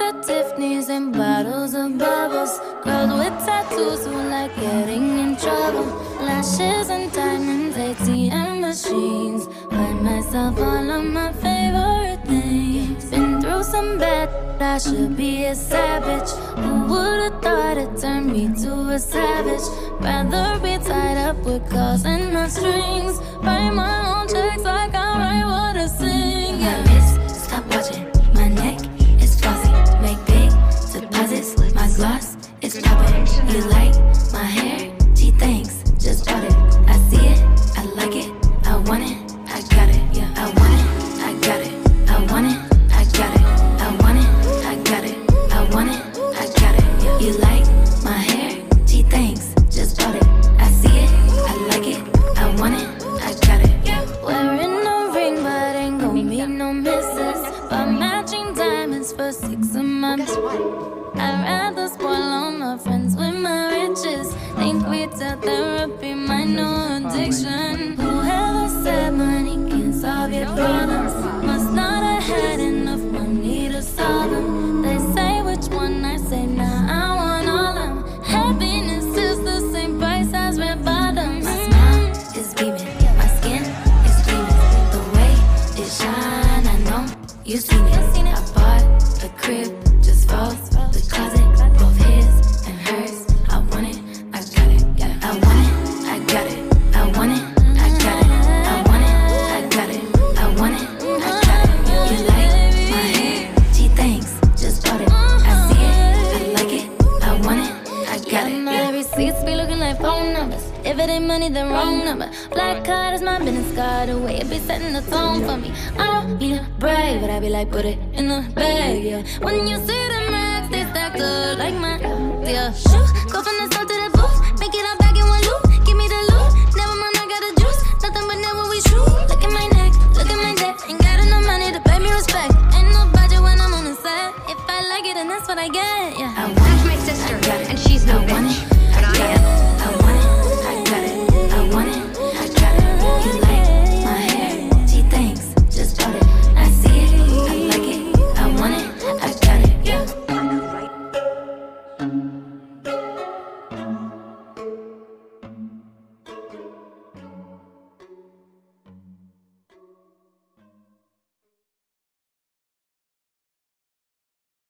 at Tiffany's and bottles of bubbles. Girls with tattoos who like getting in trouble. Lashes and diamonds, ATM machines. Buy myself all of my favorite things. Been through some bad, I should be a savage. Who would've thought it turned me to a savage? Rather be tied up with calls and not strings. Write my own checks like I write what I sing. Yeah. My wrist, stop watching. My neck is flossy. Make big deposits. My gloss is popping. You like my hair? Gee, thanks. Just bought it. I see it. I like it. I want it. I got it. Yeah. I want it. I got it. I want it. I got it. I want it. I got it. I want it. I got it. Yeah. You like my hair? Gee, thanks. Just bought it. I see it. I like it. I want it. I got it. Yeah. Wearing a ring, but ain't gon' meet no misses. But matching diamonds for 6 of my. Guess what? I'd rather spoil all my friends with my riches. Think retail therapy, my new addiction. Whoever said money can solve your problems must not have had enough money to solve them. They say which one, I say nah, I want all them. Happiness is the same price as red bottoms. My smile is beaming, my skin is gleaming. The way it shine, I know you seen it. I bought a crib just for the closet, both his and hers. I want it, I got it. I want it, I got it. I want it, I got it. I want it, I got it. I want it, I got it. You like my hair? Gee, thanks. Just bought it. I see it, I like it. I want it, I got it. My receipts be looking like phone numbers. If it ain't money, then wrong number. Black card is my business card. The way it be setting the tone for me. I don't need a brag, but I be like, put it in the bag, yeah. When you see the racks, they stacked up like my, yeah. Shoot, go from the store to the booth. Make it all back in one loop. Give me the loot. Never mind, I got the juice. Nothing but never we shoot. Look at my neck, look at my neck. Ain't got enough money to pay me respect. Ain't no budget when I'm on the set. If I like it, then that's what I get, yeah. That's my sister, and she's no bitch.